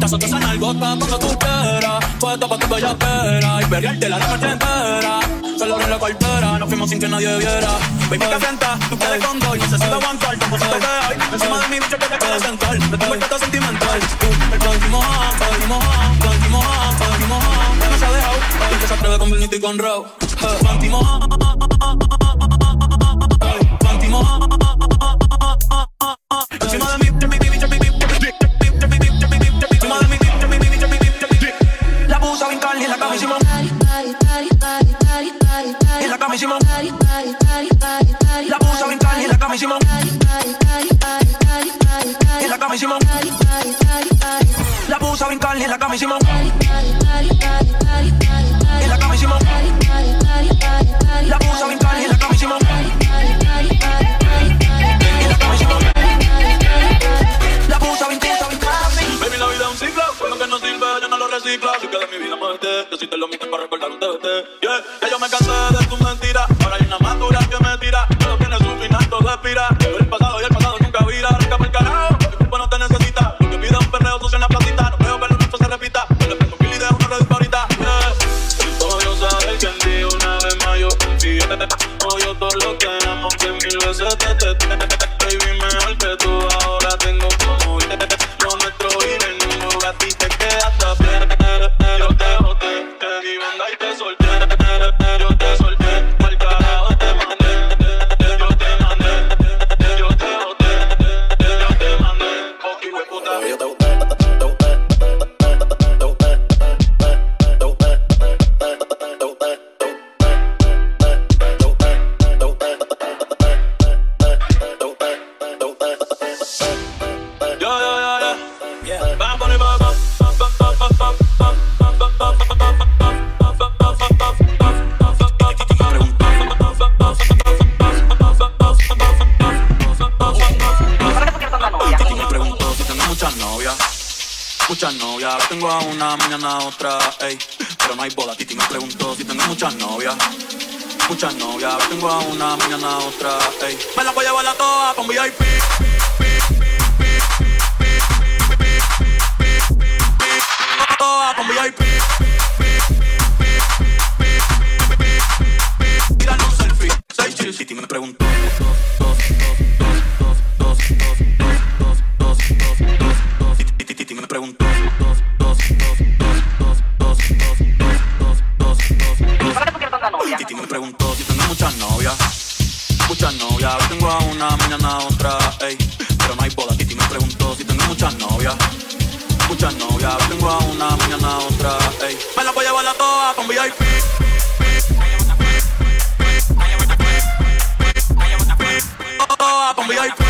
Paso esa nalgota cuando tú quieras. Puesta pa' tu bellaquera y perrearte la noche entera. Solo abre la cartera, nos fuimos sin que nadie viera. Baby, que sienta, tú quieres con dos. Necesito aguantar, como si te hay encima de mi bicho que te quieres sentar. Te tengo el trato sentimental. El panty mojado, panty mojado, panty mojado, panty mojado. Ya no se ha dejado, y que se atreve con Benito y con Raw. Panty mojado, panty mojado. Encima de mi la puso a brincar y en la cama hicimos. En la cama hicimos. La puso a brincar y en la cama hicimos. En la cama hicimos. La puso a brincar y en la cama hicimos. En la cama hicimos. La puso a brincar y en la cama hicimos. En la cama hicimos. La puso a brincar. Baby, la vida es un ciclo, lo que no sirve yo no lo reciclo. Así que de mi vida me vete, yo sí te lo omito para recordar un TBT. Yeah, que yo me cansé de tus mentiras, ahora hay una más dura que me tira. Todo tiene su final, todo expira. Pero el pasado y el pasado nunca vira. Arranca por el carajo, mi cuerpo no te necesita. Lo que pide un perreo sucio en la placita. No veo que lo nuestro se repita. Pero le prendo pili y dejo una red ahorita. Yeah, si todo sabe que en ti una vez más yo confié. Odio todo lo que amo, que mil veces te baby, mejor que tú ahora tengo como yo. Lo nuestro ir en un lugar a ti te queda hasta bien. Yo te boté, te di banda y te solté. Yo te solté, pa'l carajo te mandé. Yo te mandé, yo te boté. Yo te mandé, ok, hueputa. Yo te boté. Muchas novias, ahora tengo a una, mañana a otra, ey. Pero no hay boda, Titi me preguntó si tengo muchas novias. Muchas novias, ahora tengo a una, mañana a otra, ey. Me la voy a llevar a todas con VIP. Todas con VIP. Tírale un selfie, 6 chills. Titi me preguntó. Titi me preguntó. Titi me preguntó si tengo muchas novias. Muchas novias, ahora tengo a una, mañana a otra, ey. Pero no hay boda. Titi me preguntó si tengo muchas novias. Muchas novias, ahora tengo a una, mañana a otra, ey. Me la voy a llevar a todas con VIP. Todas con VIP.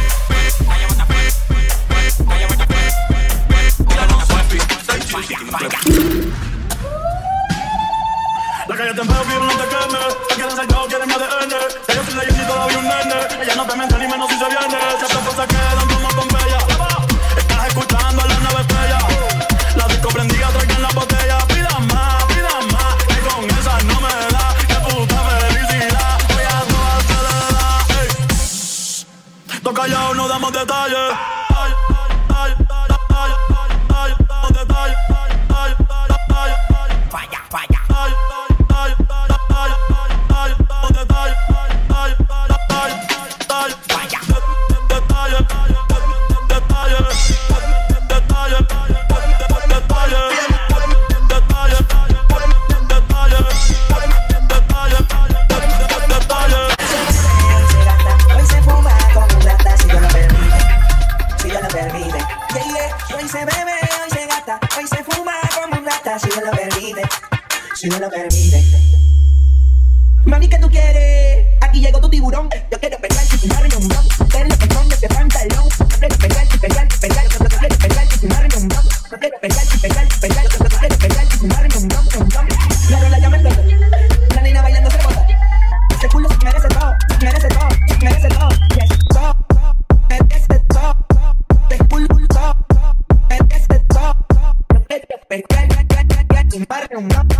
La calle te veo, pero no te quemes. Te quieres ser yo, quieres mi ADN. Ya yo soy la y todavía un nene. Ella no te miente ni menos si se viene. Ciertas cosas quedan como Pompeya. Estás escuchando a la nave estrella. La disco prendida, traigan la botella. Pida más, que con esa no me da. Qué puta felicidad. Voy a toda acelerada. Todos callados, no damos detalles. Si no lo permite. Mami, ¿qué tú quieres? Aquí llegó tu tiburón. Yo quiero pegar y fumarme un blon. Ver lo que son este pantalón. Yo quiero pegar y pegar y pegar. Yo quiero pegar y fumarme un blon. Yo quiero pegar y pegar y pegar. Yo quiero pegar y fumarme un blon. La rola ya me explotó. La nena bailando se bota. Ese culo se merece todo. Se merece todo. Se merece todo. Yes, todo. Merece todo. Ese culo todo. Merece todo. Yo quiero pegar y fumarme un blon.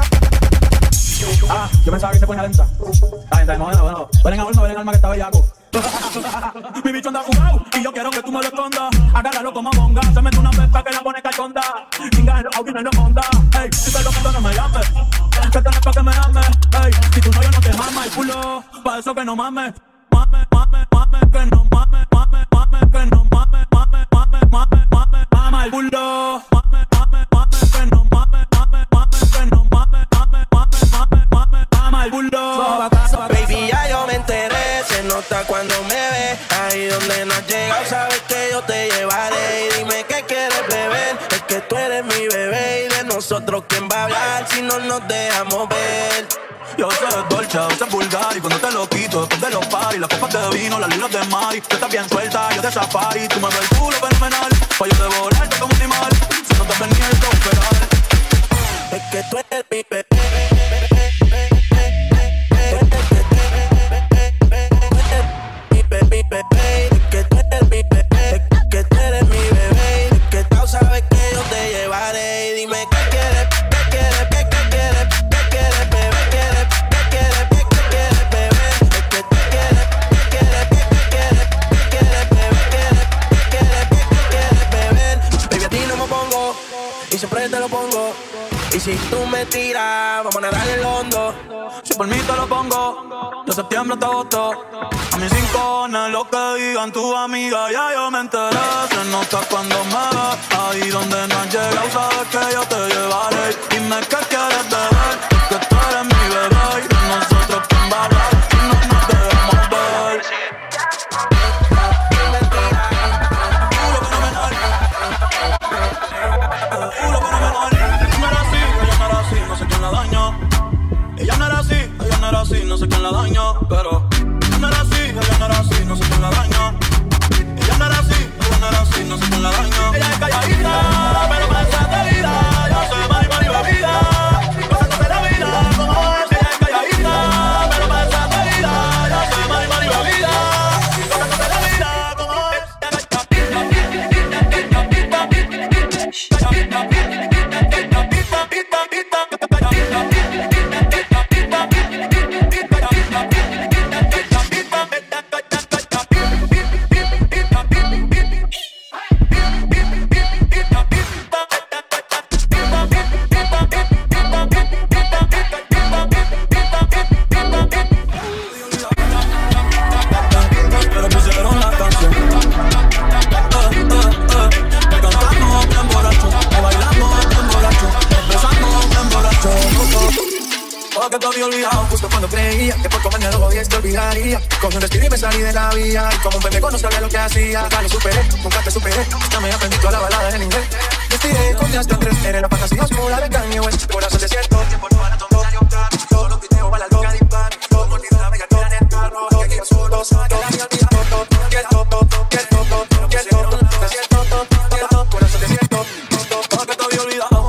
Yo pensaba que se ponía lenta. Está bien, no. Ven al alma que está bellaco. Mi bicho anda jugado y yo quiero que tú me lo escondas. Agárralo como monga, se mete una pesca que la pone cachonda. Chinga en los Audi, en los Honda. Ey, si te lo pido no me llames, que tenés pa' que me ames. Ey, si tu novio no te mama el culo, pa' eso que no mames. Mame, mame, mame, que no mame, mame, mame, que no mame, mame, mame, mame, mame, mama el culo. Mame, mame, mame, que no mame, mame, mame, que no mame, mame, mame, mame, mame, mama el culo. Baby, ya yo me enteré, se nota cuando me ves. Ahí donde no has llegado, sabes que yo te llevaré. Y dime qué quieres beber, es que tú eres mi bebé. Y de nosotros, ¿quién va a hablar si no nos dejamos ver? Yo sé dolce, a veces vulgar. Y cuando te lo quito, después de los paris, las copas de vino, las libras de Mari. Tú estás bien suelta, yo de safari. Tú me ves el culo fenomenal, pa' yo devorarte como un animal. Si no te venía esto a esperar. Es que tú eres mi bebé. Y si tú me tiras, vamos a nadar en el hondo. Si por mí te lo pongo, de septiembre hasta agosto. A mis rincones, lo que digan tus amigas, ya yo me enteré. Se nota cuando me ves, ahí donde no has llegado, sabes que yo te llevaré. Dime qué quieres beber, que tú eres mi bebé. Y de nosotros quién va a hablar, si no nos dejamos ver. No sé quién la dañó. Ella no era así, no sé quién la dañó. Pero no era así, ella no era así, no sé quién la dañó. Ella no era así, no sé quién la dañó. Ella es calladita, pero me echa de vida. Yo soy mari bebida, cosas de la vida como es. Ella es calladita, pero me echa de vida. Yo soy mari bebida, cosas de la vida como es. Que te había olvidado justo cuando creía que por comerme algo 10 te olvidaría. Cogí un respiro y me salí de la vía. Y como un pendejo no sabía lo que hacía. Nunca lo superé, nunca te superé. Ya me aprendí toda la balada en inglés. Me estiré, conté hasta 3. Eres la fantasía oscura de Kanye West. Corazón desierto, tiempo no para todo. Todos los videos para la loca disparo. Todo me olvidó la bella en el carro. Que yo solo, que la había olvidado. Corazón desierto. Que te había olvidado.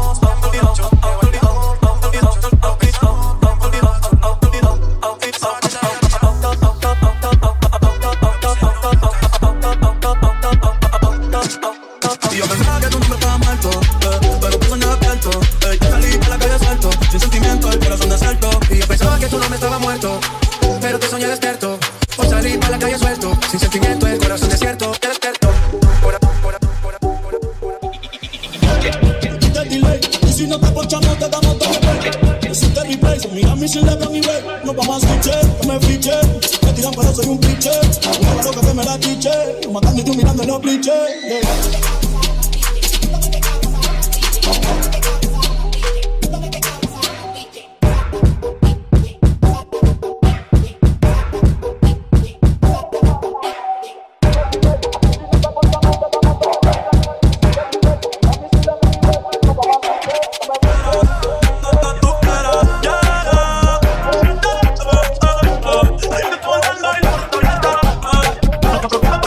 Y yo pensaba que tú no me estabas muerto, pero tú soñabas despierto. Yo salí a la calle suelto, sin sentimiento, el corazón desierto. Y yo pensaba que tú no me estabas muerto, pero te soñé despierto. Por salir para la calle suelto, sin sentimiento, el corazón desierto. Despierto. Y si no te ponchamos, te damos todo el break. Existe replay, mira mi LeBron y Ray. Nos vamos a switcher, que me fiché. Me tiran pero soy un cliché. Claro que me la cliché. Tú matando y tú mirando en los clichés.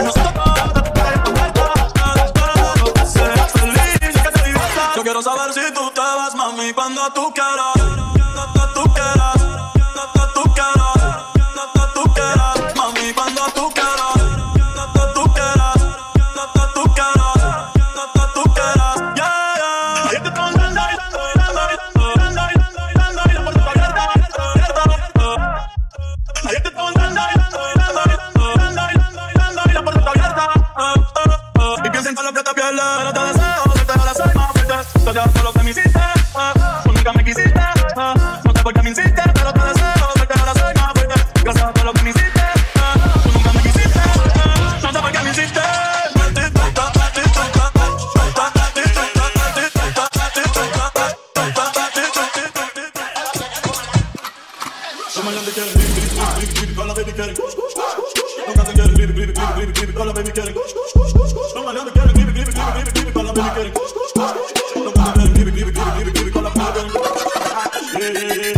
Quiero saber si toda la baby quieren kush, kush, kush, kush, kush. Los maleantes quieren give it, give it, give it, give it, toda la baby quieren kush, kush, kush, kush. Los maleantes quieren give it, give it, give it, give it, toda la baby quieren kush, kush, kush, kush.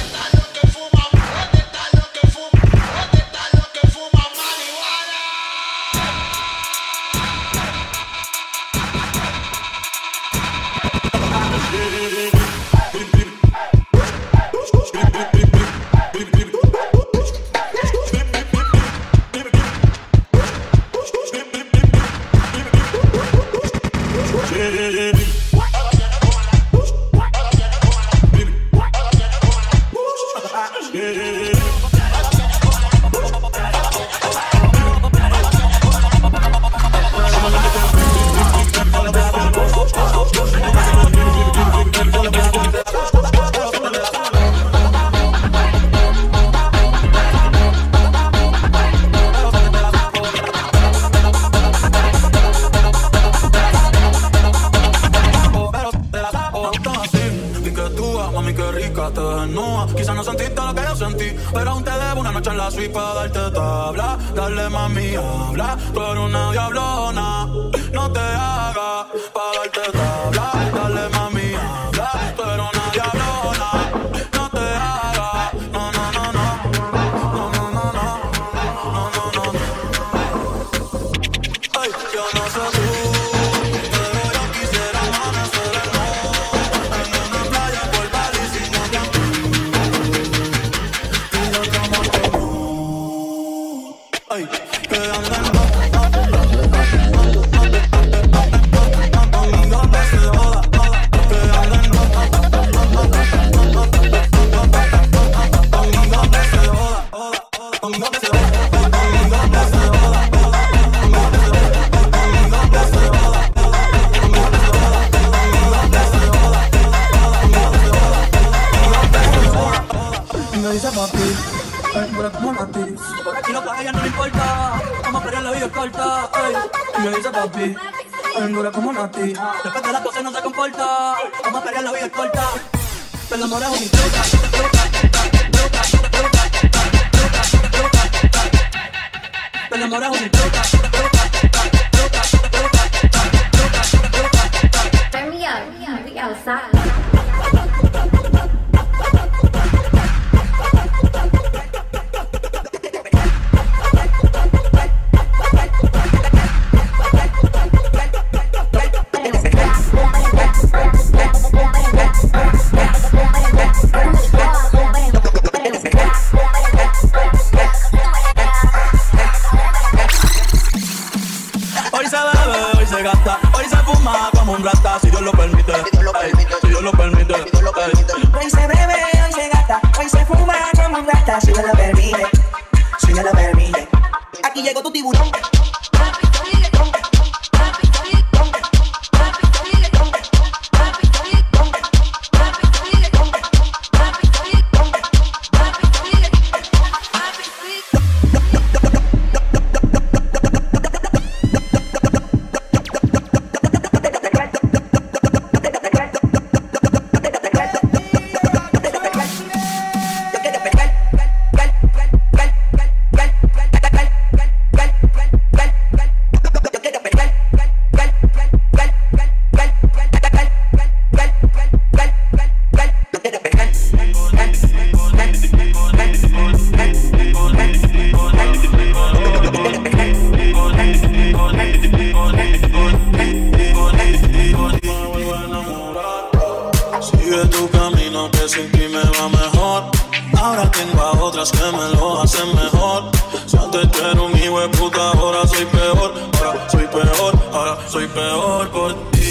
Quizás no sentiste lo que yo sentí, pero aún te debo una noche en la suite para darte tabla. Dale mami, habla, tú eres una diablona. No te hagas para darte tabla. Dale mami, habla, tú eres una diablona. No te hagas, no, no, no, no. No, no, no, no. No, no, no. Ay, yo no sé tú, pero yo quisiera amanecer en una playa por Bali sin novia. Ay, que anden me dice papi, pero como Nati. Por aquí lo que a ella no le importa, vamos a pelear la vida corta. Me dice papi, dura como Nati. Después de las cosas no se comporta, vamos a pelear la vida corta. Te enamoras de mi truca. Te enamoras de mi truca. Turn me up, we outside. Hoy se bebe, hoy se gasta, hoy se fuma como un rata, si Dios lo permite, si Dios lo permite. Hoy se bebe, hoy se gasta, hoy se fuma como un rata, si Dios lo permite, si Dios lo permite. Aquí llegó tu tiburón. Sigue tu camino que sin ti me va mejor. Ahora tengo a otras que me lo hacen mejor. Si antes yo era un hijo de puta, ahora soy peor. Ahora soy peor, ahora soy peor por ti.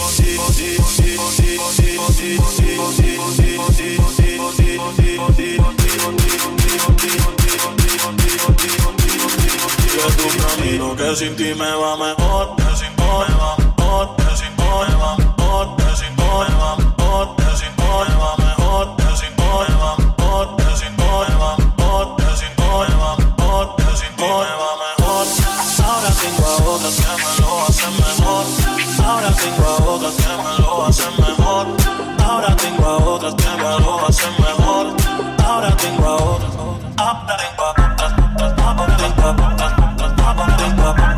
Sigue tu camino que sin ti me va mejor. Que sin ti me va mejor. Que sin ti me va mejor. Que sin ti me va mejor. Que sin ti me va mejor. Que sin ti me va mejor. Que sin ti me va mejor. Que sin ti me va mejor. Que sin ti me va mejor. Ahora tengo a otras que me lo hacen mejor. Ahora tengo a otras que me lo hacen mejor. Ahora tengo a otras que me lo hacen mejor. Ahora tengo a otras. Ahora tengo a otras. Ahora tengo a otras. Ahora tengo a otras.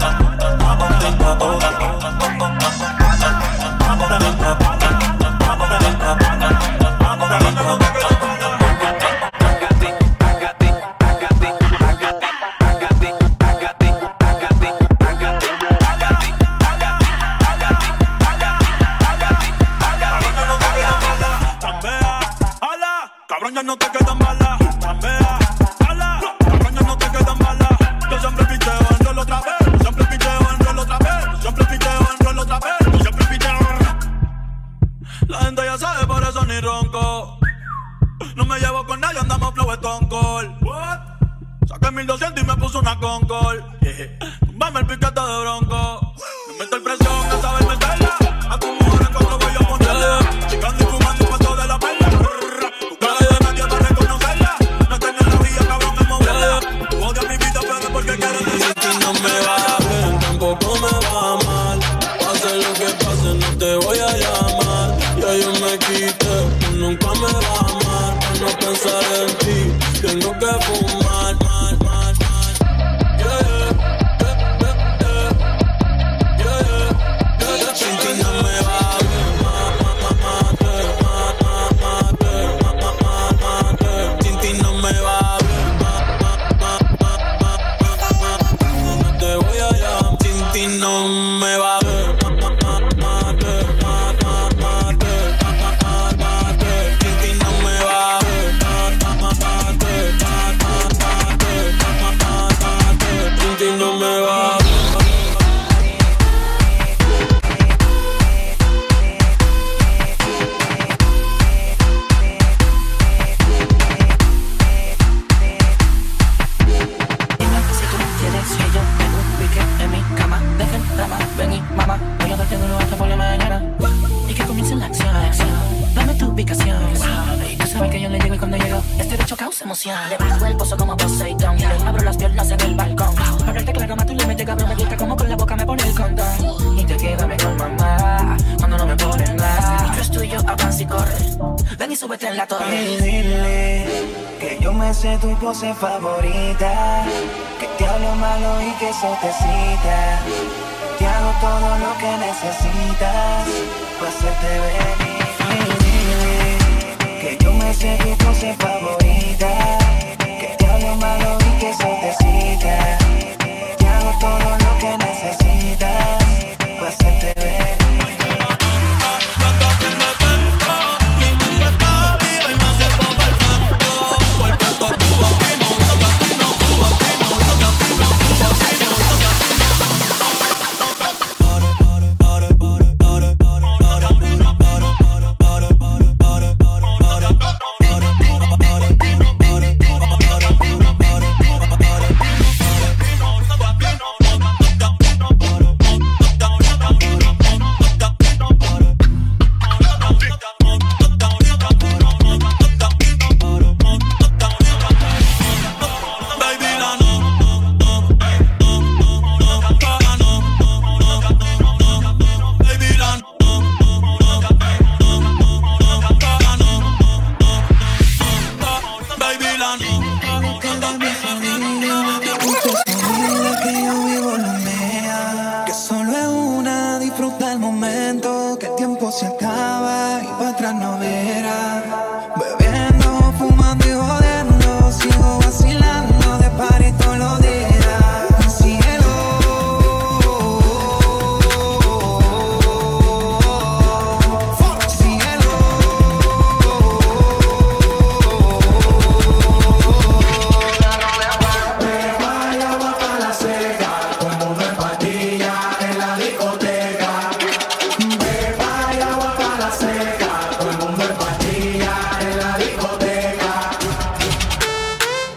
1200 y me puso una Concord. Tumbame el piquete de bronco. Me meto el presión a saber meterla. A tu mujer cuando voy a ponerla. Chicando y fumando un paso de la perla. Tu cara de nadie para reconocerla. No tengo la vía, cabrón, en moverla. Tú odias mi vida, pero es porque quieres decir que no me va bien, tampoco me va mal. Pase lo que pase, no te voy a llamar. Ya yo me quité, nunca me va a amar. Para no pensar en ti, tengo que fumar, mal, mal, mal. Sin ti no me va bien, sin ti no me va bien. No te voy a llamar, sin ti no me va bien. No me va. Le bajo el pozo como Poseidón. Abro las piernas en el balcón. Hablarte claro, más tú le metes cabrón. Me gusta como con la boca me pone el condón. Y te queda mejor, mamá, cuando no me ponen nada. Yo estoy yo, avanza y corre. Ven y súbete en la torre. Y dile que yo me sé tu pose favorita. Que te hablo malo y que eso te excita. Te hago todo lo que necesitas para hacerte venir. Y dile que yo me sé tu pose favorita. Que te hablo malo y que eso te excita. Te hago todo lo que necesitas para hacerte venir.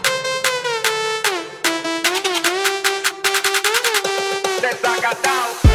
Down.